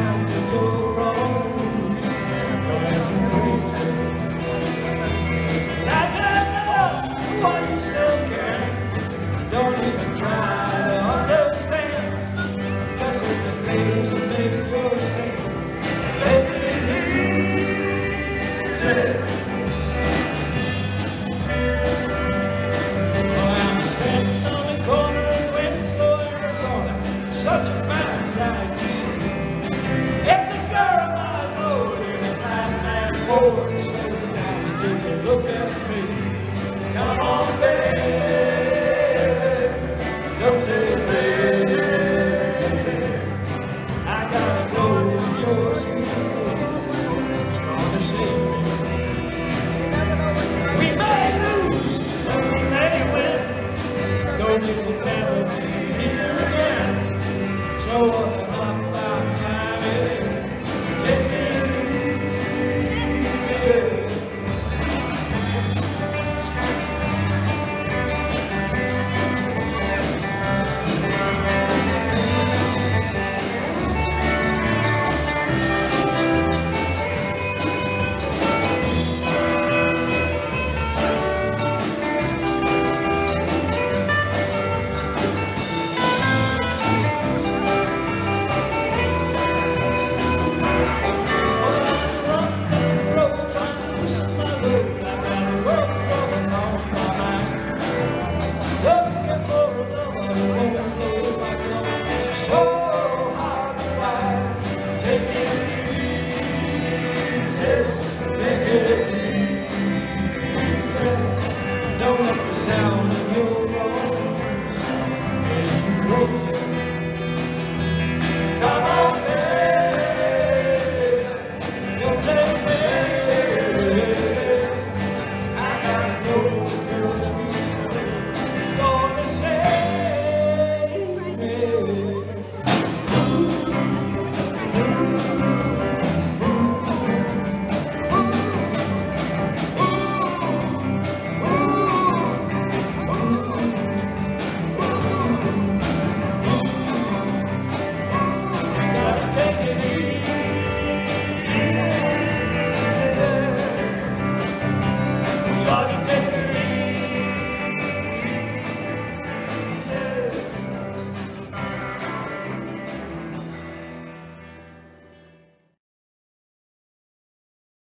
down to your roads and going crazy. I can't know why you still care. Don't even try to understand. Just with the things that make you stand. Take it easy. Such a fine sight to see. It's a girl I know in a fine forward, slow down and take a look at me. Come on, baby.